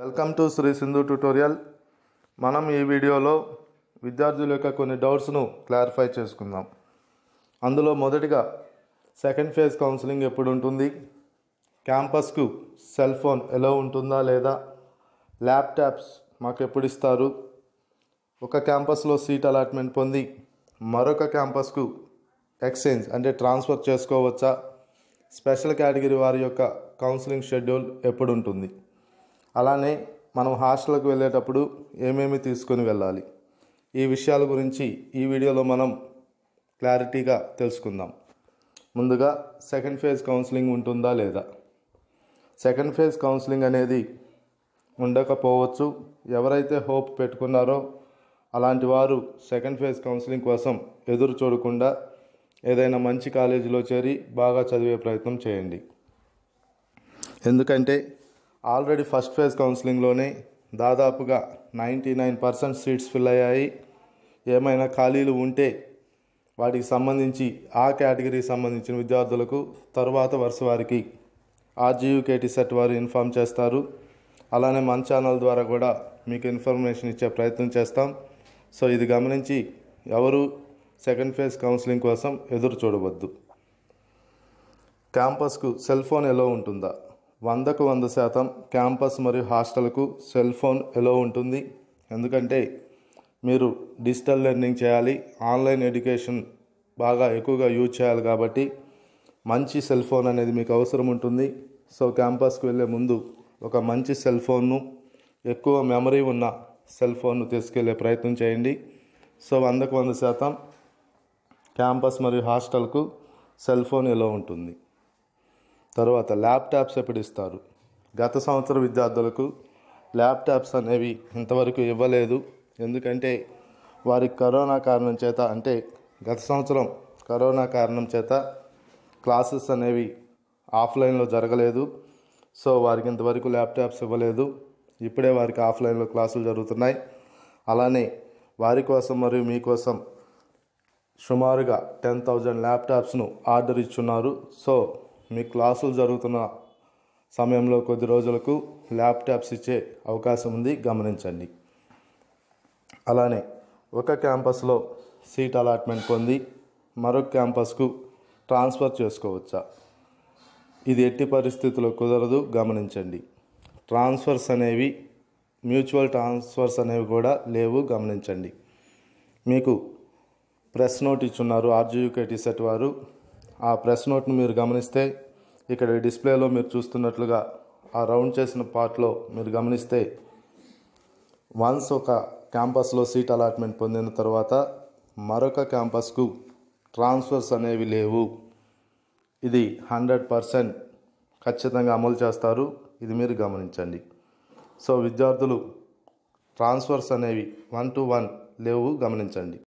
Welcome to Shri Sindhu tutorial. మనం ఈ వీడియోలో విద్యార్థుల యొక్క కొన్ని డౌట్స్ను క్లారిఫై చేసుకుందాం. అందులో మొదటిగా సెకండ్ ఫేజ్ కౌన్సిలింగ్ ఎప్పుడు ఉంటుంది, క్యాంపస్కు సెల్ ఫోన్ ఎలా ఉంటుందా లేదా, ల్యాప్టాప్స్ మాకు ఎప్పుడు ఇస్తారు, ఒక క్యాంపస్లో సీట్ అలాట్మెంట్ పొంది మరొక క్యాంపస్కు ఎక్స్చేంజ్ అంటే ట్రాన్స్ఫర్ చేసుకోవచ్చా, స్పెషల్ కేటగిరీ వారి యొక్క కౌన్సిలింగ్ షెడ్యూల్ ఎప్పుడు ఉంటుంది, అలానే మనం హాస్టల్కి వెళ్ళేటప్పుడు ఏమేమి తీసుకొని వెళ్ళాలి, ఈ విషయాల గురించి ఈ వీడియోలో మనం క్లారిటీగా తెలుసుకుందాం. ముందుగా సెకండ్ ఫేజ్ కౌన్సిలింగ్ ఉంటుందా లేదా. సెకండ్ ఫేజ్ కౌన్సిలింగ్ అనేది ఉండకపోవచ్చు. ఎవరైతే హోప్ పెట్టుకున్నారో అలాంటి వారు సెకండ్ ఫేజ్ కౌన్సిలింగ్ కోసం ఎదురు చూడకుండా ఏదైనా మంచి కాలేజీలో చేరి బాగా చదివే ప్రయత్నం చేయండి. ఎందుకంటే ఆల్రెడీ ఫస్ట్ ఫేజ్ కౌన్సిలింగ్లోనే దాదాపుగా 99% సీట్స్ ఫిల్ అయ్యాయి. ఏమైనా ఖాళీలు ఉంటే వాటికి సంబంధించి ఆ కేటగిరీకి సంబంధించిన విద్యార్థులకు తరువాత వరుస వారికి IIIT సెట్ వారు ఇన్ఫామ్ చేస్తారు. అలానే మన ఛానల్ ద్వారా కూడా మీకు ఇన్ఫర్మేషన్ ఇచ్చే ప్రయత్నం చేస్తాం. సో ఇది గమనించి ఎవరు సెకండ్ ఫేజ్ కౌన్సిలింగ్ కోసం ఎదురు చూడవద్దు. క్యాంపస్కు సెల్ ఫోన్ ఎలా ఉంటుందా. 100కు 100% క్యాంపస్ మరియు హాస్టల్కు సెల్ ఫోన్ ఎలా ఉంటుంది. ఎందుకంటే మీరు డిజిటల్ లెర్నింగ్ చేయాలి, ఆన్లైన్ ఎడ్యుకేషన్ బాగా ఎక్కువగా యూజ్ చేయాలి కాబట్టి మంచి సెల్ ఫోన్ అనేది మీకు అవసరం ఉంటుంది. సో క్యాంపస్కి వెళ్ళే ముందు ఒక మంచి సెల్ ఫోన్ను, ఎక్కువ మెమరీ ఉన్న సెల్ ఫోన్ను తీసుకెళ్లే ప్రయత్నం చేయండి. సో 100కు 100% క్యాంపస్ మరియు హాస్టల్కు సెల్ ఫోన్ ఎలా ఉంటుంది. తర్వాత ల్యాప్టాప్స్ ఎప్పుడు ఇస్తారు. గత సంవత్సరం విద్యార్థులకు ల్యాప్టాప్స్ అనేవి ఇంతవరకు ఇవ్వలేదు. ఎందుకంటే వారికి కరోనా కారణం చేత, అంటే గత సంవత్సరం కరోనా కారణం చేత క్లాసెస్ అనేవి ఆఫ్లైన్లో జరగలేదు. సో వారికి ఇంతవరకు ల్యాప్టాప్స్ ఇవ్వలేదు. ఇప్పుడే వారికి ఆఫ్లైన్లో క్లాసులు జరుగుతున్నాయి. అలానే వారి కోసం మరియు మీకోసం సుమారుగా 10,000 ల్యాప్టాప్స్ను ఆర్డర్ ఇచ్చున్నారు. సో మీ క్లాసులు జరుగుతున్న సమయంలో కొద్ది రోజులకు ల్యాప్టాప్స్ ఇచ్చే అవకాశం ఉంది, గమనించండి. అలానే ఒక క్యాంపస్లో సీట్ అలాట్మెంట్ పొంది మరొక క్యాంపస్కు ట్రాన్స్ఫర్ చేసుకోవచ్చా. ఇది ఎట్టి పరిస్థితుల్లో కుదరదు, గమనించండి. ట్రాన్స్ఫర్స్ అనేవి, మ్యూచువల్ ట్రాన్స్ఫర్స్ అనేవి కూడా లేవు, గమనించండి. మీకు ప్రెస్ నోట్ ఇచ్చున్నారు IIIT సెట్ వారు. ఆ ప్రెస్ నోట్ను మీరు గమనిస్తే ఇక్కడ డిస్ప్లేలో మీరు చూస్తున్నట్లుగా ఆ రౌండ్ చేసిన పార్ట్లో మీరు గమనిస్తే వన్స్ ఒక క్యాంపస్లో సీట్ అలాట్మెంట్ పొందిన తర్వాత మరొక క్యాంపస్కు ట్రాన్స్ఫర్స్ అనేవి లేవు. ఇది 100% ఖచ్చితంగా అమలు చేస్తారు. ఇది మీరు గమనించండి. సో విద్యార్థులు ట్రాన్స్ఫర్స్ అనేవి 1 to 1 లేవు, గమనించండి.